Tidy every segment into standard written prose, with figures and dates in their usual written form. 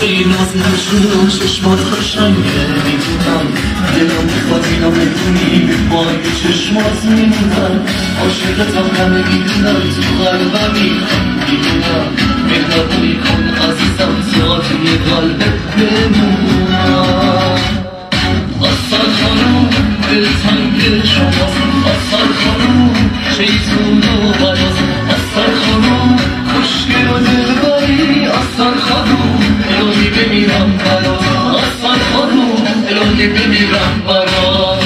این نازنشون چشمات قشنگه میدونم دلم میخواد اینا بدونی به پای چشمات میمونم عاشقتم همه میدونم تو قلبمی میدونم مهربونی کن عزیزم تا توی قلبت بمونم آسان خانوم دلتنگ شماست آسان خانوم شیطون و بلاست آسان خانوم خوشگل و دلبری آسان خانوم الهی بمیرم برات آسان خانوم الهی بمیرم برات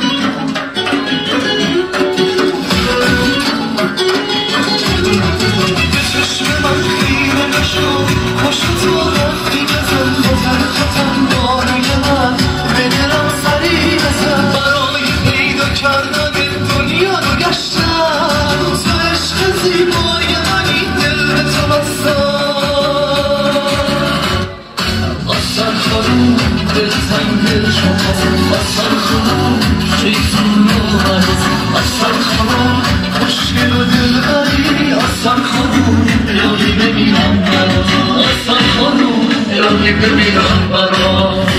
به چشم من خیره نشو خوش تو رفتی بزن بزن ختم دارای من به دلم سری بزن برای پیدا کردن دنیا رو گشتم تو عشق زیبای منی دل به تو بستم آسان خانوم دلتنگ شماست آسان خانوم شیطون و بلاست آسان خانوم خوشگل و دلبری آسان خانوم الهی بمیرم برات آسان خانوم الهی بمیرم برات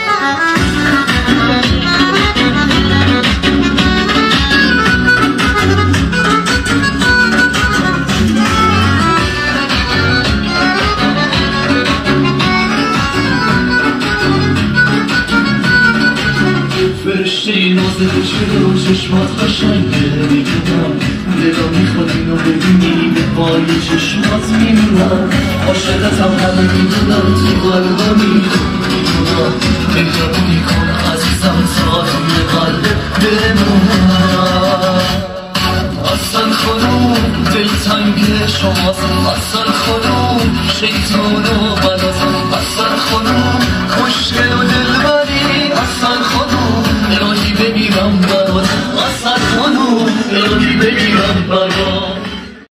فرشته نازه چرا چشمات قشنگه میدونم دلم میخواد اینو ببینی به پای چشمات میمونم عاشقتم همه میدونم تو قلبمی میدونم مهربونی کن عزیزم تا توی قلبت بمونم آسان خانوم دلتنگ شماست آسان خانوم شیطون و بلاست آسان خانوم خوشگل و دلبری آسان خانوم الهی بمیرم برات آسان خانوم الهی بمیرم برات